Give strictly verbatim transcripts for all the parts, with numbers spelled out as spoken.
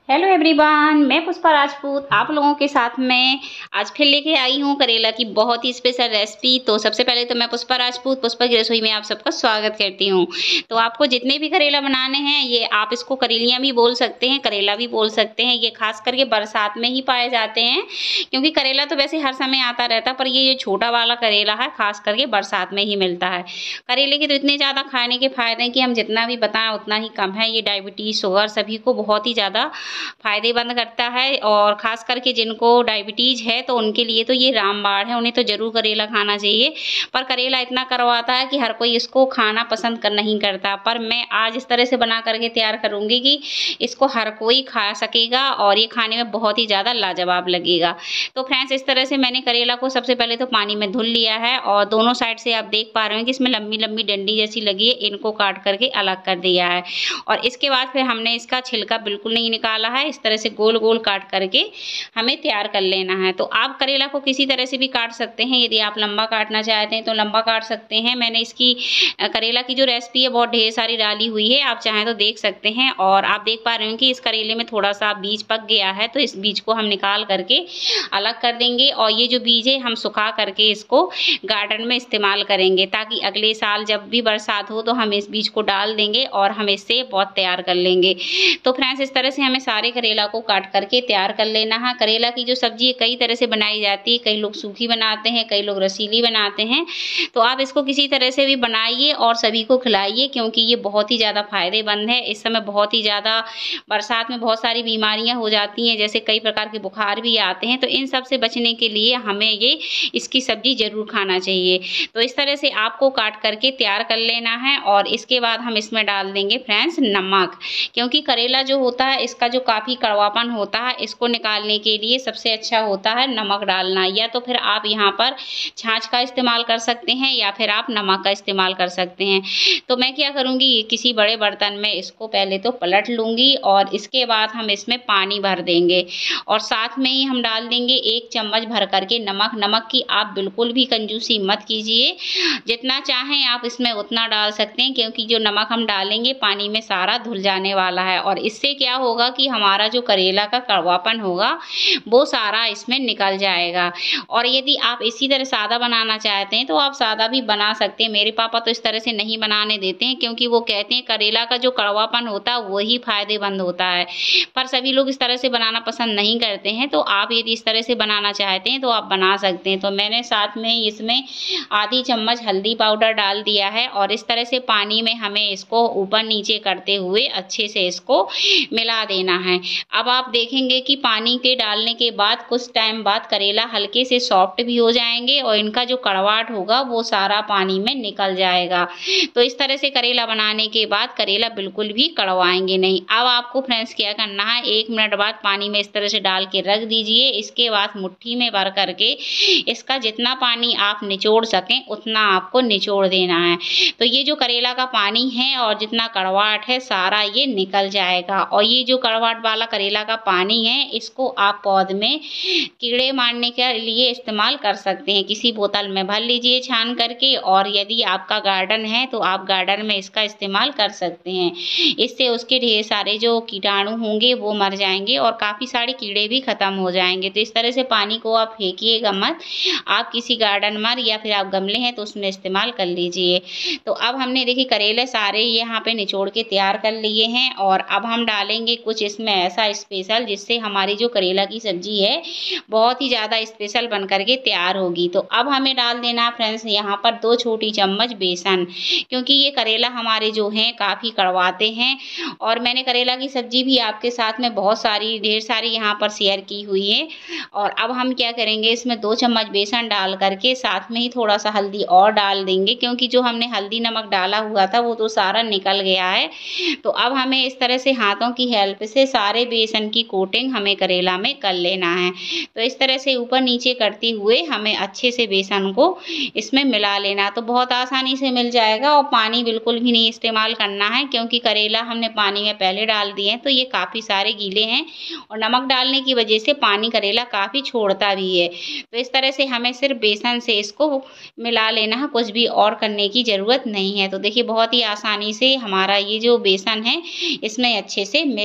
Hello everyone, मैं पुष्पा राजपूत आप लोगों के साथ में आज फिर लेके आई हूँ करेला की बहुत ही स्पेशल रेसिपी। तो सबसे पहले तो मैं पुष्पा राजपूत पुष्पा की रसोई में आप सबका स्वागत करती हूँ। तो आपको जितने भी करेला बनाने हैं, ये आप इसको करेलियाँ भी बोल सकते हैं, करेला भी बोल सकते हैं। ये खास करके बरसात में ही पाए जाते हैं, क्योंकि करेला तो वैसे हर समय आता रहता है, पर ये जो छोटा वाला करेला है खास करके बरसात में ही मिलता है। करेले के तो इतने ज़्यादा खाने के फायदे हैं कि हम जितना भी बताएं उतना ही कम है। ये डायबिटीज़, शुगर सभी को बहुत ही ज़्यादा फायदेमंद करता है, और खास करके जिनको डायबिटीज है तो उनके लिए तो ये रामबाण है, उन्हें तो जरूर करेला खाना चाहिए। पर करेला इतना करवाता है कि हर कोई इसको खाना पसंद कर नहीं करता, पर मैं आज इस तरह से बना करके तैयार करूंगी कि इसको हर कोई खा सकेगा और ये खाने में बहुत ही ज़्यादा लाजवाब लगेगा। तो फ्रेंड्स, इस तरह से मैंने करेला को सबसे पहले तो पानी में धुल लिया है, और दोनों साइड से आप देख पा रहे हैं कि इसमें लंबी लंबी डंडी जैसी लगी है, इनको काट करके अलग कर दिया है। और इसके बाद फिर हमने इसका छिलका बिल्कुल नहीं निकाला है, इस तरह से गोल गोल काट करके हमें तैयार कर लेना है। तो आप करेला को किसी तरह से भी काट सकते हैं, यदि आप लंबा काटना चाहते हैं तो लंबा काट सकते हैं। मैंने इसकी करेला की जो रेसिपी है बहुत ढेर सारी डाली हुई है, आप चाहें तो देख सकते हैं। और आप देख पा रहे हैं कि इस करेले में थोड़ा सा बीज पक गया है, तो इस बीज को हम निकाल करके अलग कर देंगे। और ये जो बीज है हम सुखा करके इसको गार्डन में इस्तेमाल करेंगे, ताकि अगले साल जब भी बरसात हो तो हम इस बीज को डाल देंगे और हम इससे बहुत तैयार कर लेंगे। तो फ्रेंड्स, इस तरह से हमें सारे करेला को काट करके तैयार कर लेना है। करेला की जो सब्जी है कई तरह से बनाई जाती है, कई लोग सूखी बनाते हैं, कई लोग रसीली बनाते हैं। तो आप इसको किसी तरह से भी बनाइए और सभी को खिलाइए, क्योंकि ये बहुत ही ज़्यादा फायदेमंद है। इस समय बहुत ही ज़्यादा बरसात में बहुत सारी बीमारियां हो जाती हैं, जैसे कई प्रकार के बुखार भी आते हैं, तो इन सब से बचने के लिए हमें ये इसकी सब्जी जरूर खाना चाहिए। तो इस तरह से आपको काट करके तैयार कर लेना है, और इसके बाद हम इसमें डाल देंगे फ्रेंड्स नमक, क्योंकि करेला जो होता है इसका जो काफ़ी कड़वापन होता है, इसको निकालने के लिए सबसे अच्छा होता है नमक डालना। या तो फिर आप यहाँ पर छाछ का इस्तेमाल कर सकते हैं, या फिर आप नमक का इस्तेमाल कर सकते हैं। तो मैं क्या करूँगी, किसी बड़े बर्तन में इसको पहले तो पलट लूँगी, और इसके बाद हम इसमें पानी भर देंगे, और साथ में ही हम डाल देंगे एक चम्मच भर करके नमक। नमक की आप बिल्कुल भी कंजूसी मत कीजिए, जितना चाहें आप इसमें उतना डाल सकते हैं, क्योंकि जो नमक हम डालेंगे पानी में सारा धुल जाने वाला है। और इससे क्या होगा कि हमारा जो करेला का कड़वापन होगा वो सारा इसमें निकल जाएगा। और यदि आप इसी तरह सादा बनाना चाहते हैं तो आप सादा भी बना सकते हैं। मेरे पापा तो इस तरह से नहीं बनाने देते हैं, क्योंकि वो कहते हैं करेला का जो कड़वापन होता है वही फायदेमंद होता है। पर सभी लोग इस तरह से बनाना पसंद नहीं करते हैं, तो आप यदि इस तरह से बनाना चाहते हैं तो आप बना सकते हैं। तो मैंने साथ में इसमें आधी चम्मच हल्दी पाउडर डाल दिया है, और इस तरह से पानी में हमें इसको ऊपर नीचे करते हुए अच्छे से इसको मिला देना है। अब आप देखेंगे कि पानी के डालने के बाद कुछ टाइम बाद करेला हल्के से सॉफ्ट भी हो जाएंगे, और इनका जो कड़वाहट होगा वो सारा पानी में निकल जाएगा। तो इस तरह से करेला बनाने के बाद करेला बिल्कुल भी कड़वाएंगे नहीं। अब आपको फ्रेंड्स क्या करना है, एक मिनट बाद पानी में इस तरह से डाल के रख दीजिए। इसके बाद मुट्ठी में भर करके इसका जितना पानी आप निचोड़ सकें उतना आपको निचोड़ देना है। तो ये जो करेला का पानी है और जितना कड़वाहट है सारा ये निकल जाएगा। और ये जो कड़वाहट वाला करेला का पानी है इसको आप पौध में कीड़े मारने के लिए इस्तेमाल कर सकते हैं। किसी बोतल में भर लीजिए छान करके, और यदि आपका गार्डन है तो आप गार्डन में इसका इस्तेमाल कर सकते हैं। इससे उसके ढेर सारे जो कीटाणु होंगे वो मर जाएंगे, और काफ़ी सारे कीड़े भी खत्म हो जाएंगे। तो इस तरह से पानी को आप फेंकिएगा मत, आप किसी गार्डन में या फिर आप गमले हैं तो उसमें इस्तेमाल कर लीजिए। तो अब हमने देखिए करेले सारे यहाँ पे निचोड़ के तैयार कर लिए हैं, और अब हम डालेंगे कुछ इसमें ऐसा स्पेशल जिससे हमारी जो करेला की सब्जी है बहुत ही ज़्यादा स्पेशल बन करके तैयार होगी। तो अब हमें डाल देना फ्रेंड्स यहाँ पर दो छोटी चम्मच बेसन, क्योंकि ये करेला हमारे जो हैं काफ़ी कड़वाते हैं। और मैंने करेला की सब्जी भी आपके साथ में बहुत सारी ढेर सारी यहाँ पर शेयर की हुई है। और अब हम क्या करेंगे, इसमें दो चम्मच बेसन डाल करके साथ में ही थोड़ा सा हल्दी और डाल देंगे, क्योंकि जो हमने हल्दी नमक डाला हुआ था वो तो सारा निकल गया है। तो अब हमें इस तरह से हाथों की हेल्प से सारे बेसन की कोटिंग हमें करेला में कर लेना है। तो इस तरह से ऊपर नीचे करते हुए हमें अच्छे से बेसन को इसमें मिला लेना, तो बहुत आसानी से मिल जाएगा। और पानी बिल्कुल भी नहीं इस्तेमाल करना है, क्योंकि करेला हमने पानी में पहले डाल दिए हैं तो ये काफ़ी सारे गीले हैं, और नमक डालने की वजह से पानी करेला काफ़ी छोड़ता भी है। तो इस तरह से हमें सिर्फ बेसन से इसको मिला लेना है, कुछ भी और करने की ज़रूरत नहीं है। तो देखिए बहुत ही आसानी से हमारा ये जो बेसन है इसमें अच्छे से मिल चुका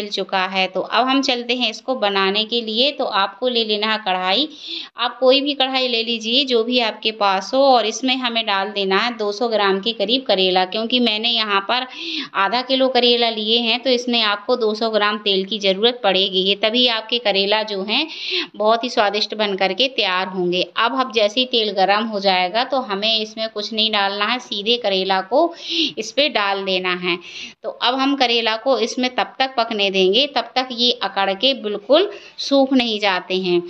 है। तो अब हम चलते हैं इसको बनाने के लिए। तो आपको ले लेना है कढ़ाई, आप कोई भी कढ़ाई ले लीजिए जो भी आपके पास हो, और इसमें हमें डाल देना है दो सौ ग्राम के करीब करेला, क्योंकि मैंने यहाँ पर आधा किलो करेला लिए हैं तो इसमें आपको दो सौ ग्राम तेल की ज़रूरत पड़ेगी, तभी आपके करेला जो हैं बहुत ही स्वादिष्ट बन करके तैयार होंगे। अब अब जैसे ही तेल गर्म हो जाएगा तो हमें इसमें कुछ नहीं डालना है, सीधे करेला को इस पे डाल देना है। तो अब हम करेला को इसमें तब तक पकने देंगे तब तक ये अकड़ के बिल्कुल सूख नहीं जाते हैं।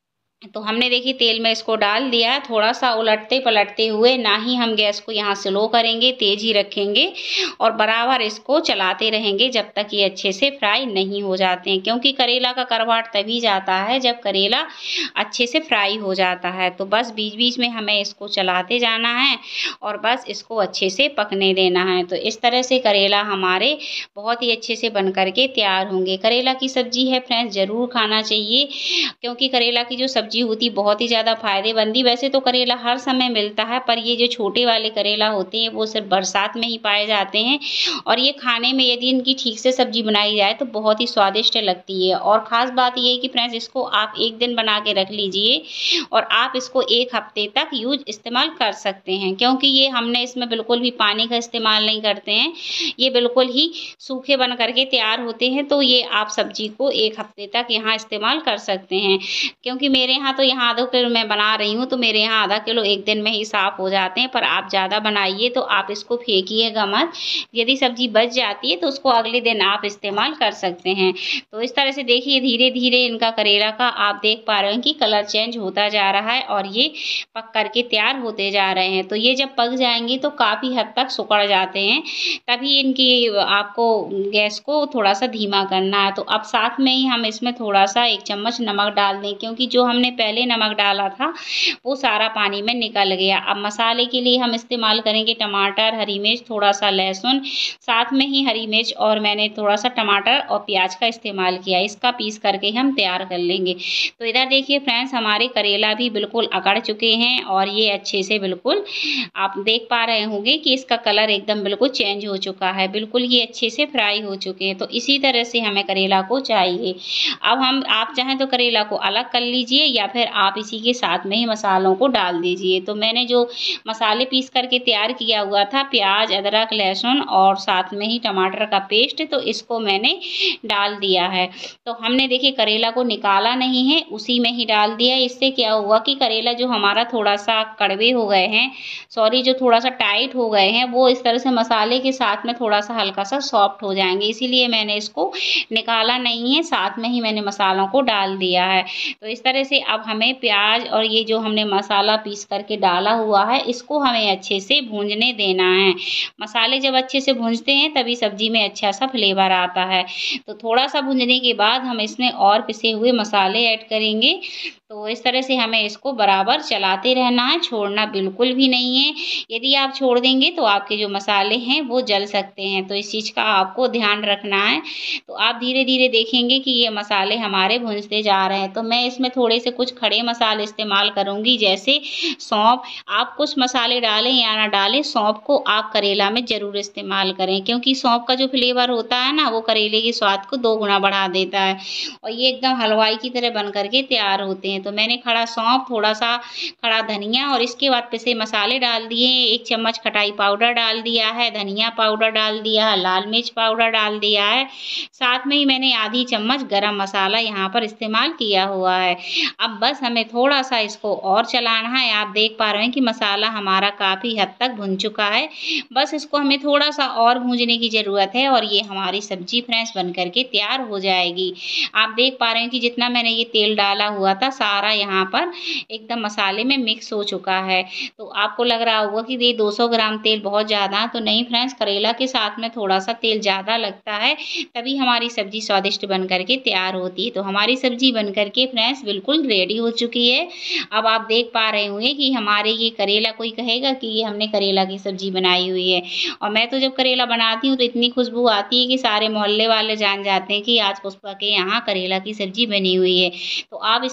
तो हमने देखिए तेल में इसको डाल दिया, थोड़ा सा उलटते पलटते हुए, ना ही हम गैस को यहाँ स्लो करेंगे, तेज ही रखेंगे और बराबर इसको चलाते रहेंगे जब तक ये अच्छे से फ्राई नहीं हो जाते हैं, क्योंकि करेला का करवाट तभी जाता है जब करेला अच्छे से फ्राई हो जाता है। तो बस बीच बीच में हमें इसको चलाते जाना है और बस इसको अच्छे से पकने देना है। तो इस तरह से करेला हमारे बहुत ही अच्छे से बन करके तैयार होंगे। करेला की सब्जी है फ्रेंड्स, ज़रूर खाना चाहिए, क्योंकि करेला की जो सब्जी होती बहुत ही ज़्यादा फायदेमंदी। वैसे तो करेला हर समय मिलता है, पर ये जो छोटे वाले करेला होते हैं वो सिर्फ बरसात में ही पाए जाते हैं, और ये खाने में यदि इनकी ठीक से सब्जी बनाई जाए तो बहुत ही स्वादिष्ट लगती है। और ख़ास बात ये है कि फ्रेंड्स इसको आप एक दिन बना के रख लीजिए और आप इसको एक हफ्ते तक यूज इस्तेमाल कर सकते हैं, क्योंकि ये हमने इसमें बिल्कुल भी पानी का इस्तेमाल नहीं करते हैं, ये बिल्कुल ही सूखे बन करके तैयार होते हैं। तो ये आप सब्जी को एक हफ्ते तक यहाँ इस्तेमाल कर सकते हैं, क्योंकि मेरे यहाँ तो यहाँ आधा किलो मैं बना रही हूँ तो मेरे यहाँ आधा किलो एक दिन में ही साफ़ हो जाते हैं। पर आप ज़्यादा बनाइए तो आप इसको फेंकिएगा मत, यदि सब्जी बच जाती है तो उसको अगले दिन आप इस्तेमाल कर सकते हैं। तो इस तरह से देखिए धीरे धीरे इनका करेला का आप देख पा रहे हैं कि कलर चेंज होता जा रहा है और ये पक करके तैयार होते जा रहे हैं। तो ये जब पक जाएंगे तो काफ़ी हद तक सुकड़ जाते हैं, तभी इनकी आपको गैस को थोड़ा सा धीमा करना है। तो अब साथ में ही हम इसमें थोड़ा सा एक चम्मच नमक डाल दें, क्योंकि जो हमने पहले नमक डाला था वो सारा पानी में निकल गया। अब मसाले के लिए हम इस्तेमाल करेंगे टमाटर, हरी मिर्च, थोड़ा सा लहसुन, साथ में ही हरी मिर्च और मैंने थोड़ा सा टमाटर और प्याज का इस्तेमाल किया, इसका पीस करके हम तैयार कर लेंगे। तो इधर देखिए फ्रेंड्स हमारे करेला भी बिल्कुल अकड़ चुके हैं और ये अच्छे से बिल्कुल आप देख पा रहे होंगे कि इसका कलर एकदम बिल्कुल चेंज हो चुका है, बिल्कुल ये अच्छे से फ्राई हो चुके हैं। तो इसी तरह से हमें करेला को चाहिए। अब हम आप चाहें तो करेला को अलग कर लीजिए या फिर आप इसी के साथ में ही मसालों को डाल दीजिए। तो मैंने जो मसाले पीस करके तैयार किया हुआ था, प्याज, अदरक, लहसुन और साथ में ही टमाटर का पेस्ट, तो इसको मैंने डाल दिया है। तो हमने देखिए करेला को निकाला नहीं है, उसी में ही डाल दिया। इससे क्या हुआ कि करेला जो हमारा थोड़ा सा कड़वे हो गए हैं, सॉरी जो थोड़ा सा टाइट हो गए हैं, वो इस तरह से मसाले के साथ में थोड़ा सा हल्का सा सॉफ्ट हो जाएंगे, इसीलिए मैंने इसको निकाला नहीं है, साथ में ही मैंने मसालों को डाल दिया है। तो इस तरह से अब हमें प्याज और ये जो हमने मसाला पीस करके डाला हुआ है इसको हमें अच्छे से भूंजने देना है। मसाले जब अच्छे से भूंजते हैं तभी सब्जी में अच्छा सा फ्लेवर आता है। तो थोड़ा सा भूंजने के बाद हम इसमें और पिसे हुए मसाले ऐड करेंगे। तो इस तरह से हमें इसको बराबर चलाते रहना है, छोड़ना बिल्कुल भी नहीं है। यदि आप छोड़ देंगे तो आपके जो मसाले हैं वो जल सकते हैं, तो इस चीज़ का आपको ध्यान रखना है। तो आप धीरे धीरे देखेंगे कि ये मसाले हमारे भूंजते जा रहे हैं। तो मैं इसमें थोड़े से कुछ खड़े मसाले इस्तेमाल करूँगी, जैसे सौंफ। आप कुछ मसाले डालें या ना डालें, सौंफ को आप करेला में ज़रूर इस्तेमाल करें, क्योंकि सौंफ का जो फ्लेवर होता है ना वो करेले के स्वाद को दो गुना बढ़ा देता है और ये एकदम हलवाई की तरह बन करके तैयार होते हैं। तो मैंने खड़ा सौंफ, थोड़ा सा खड़ा धनिया और इसके बाद पिसे मसाले डाल दिए। एक चम्मच खटाई पाउडर डाल दिया है, धनिया पाउडर डाल दिया है, लाल मिर्च पाउडर डाल दिया है, साथ में ही मैंने आधी चम्मच गरम मसाला यहाँ पर इस्तेमाल किया हुआ है। अब बस हमें थोड़ा सा इसको और चलाना है। आप देख पा रहे हैं कि मसाला हमारा काफ़ी हद तक भुन चुका है, बस इसको हमें थोड़ा सा और भूंजने की ज़रूरत है और ये हमारी सब्जी फ्रेंड्स बन करके तैयार हो जाएगी। आप देख पा रहे हैं कि जितना मैंने ये तेल डाला हुआ था सारा यहाँ पर एकदम मसाले में मिक्स हो चुका है। तो आपको लग रहा होगा कि ये दो सौ ग्राम तेल बहुत ज़्यादा, तो नहीं फ्रेंड्स, करेला के साथ में थोड़ा सा तेल ज़्यादा लगता है, तभी हमारी सब्जी स्वादिष्ट बन करके तैयार होती है। तो हमारी सब्जी बन करके फ्रेंड्स बिल्कुल रेडी हो चुकी है। अब आप देख पा रहे होंगे कि हमारे ये करेला, कोई कहेगा कि ये हमने करेला की सब्जी बनाई हुई है, और मैं तो जब करेला बनाती हूँ तो इतनी खुशबू आती है कि सारे मोहल्ले वाले जान जाते हैं कि आज पुष्पा के यहाँ करेला की सब्जी बनी हुई है। तो आप इस तरह से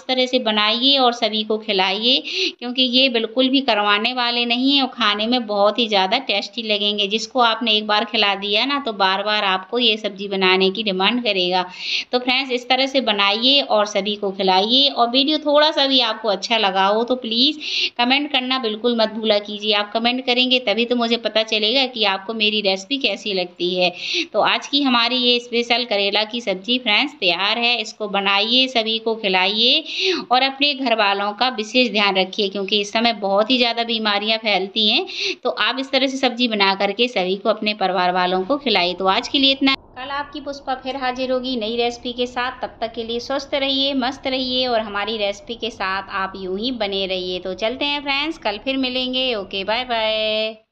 बनाइए और सभी को खिलाइए, क्योंकि ये बिल्कुल भी करवाने वाले नहीं हैं और खाने में बहुत ही ज़्यादा टेस्टी लगेंगे। जिसको आपने एक बार खिला दिया ना तो बार-बार आपको ये सब्ज़ी बनाने की डिमांड करेगा। तो फ्रेंड्स इस तरह से बनाइए और सभी को खिलाइए। और वीडियो थोड़ा-सा भी आपको अच्छा लगा हो तो प्लीज़ कमेंट करना बिल्कुल मत भूला कीजिए। आप कमेंट करेंगे तभी तो मुझे पता चलेगा कि आपको मेरी रेसिपी कैसी लगती है। तो आज की हमारी ये स्पेशल करेला की सब्ज़ी फ्रेंड्स तैयार है। इसको बनाइए, सभी को खिलाइए और अपने घर वालों का विशेष ध्यान रखिए, क्योंकि इस समय बहुत ही ज़्यादा बीमारियाँ फैलती हैं। तो आप इस तरह से सब्ज़ी बना करके सभी को, अपने परिवार वालों को खिलाइए। तो आज के लिए इतना। कल आपकी पुष्पा फिर हाजिर होगी नई रेसिपी के साथ। तब तक के लिए स्वस्थ रहिए, मस्त रहिए और हमारी रेसिपी के साथ आप यूं ही बने रहिए। तो चलते हैं फ्रेंड्स, कल फिर मिलेंगे। Okay, bye bye.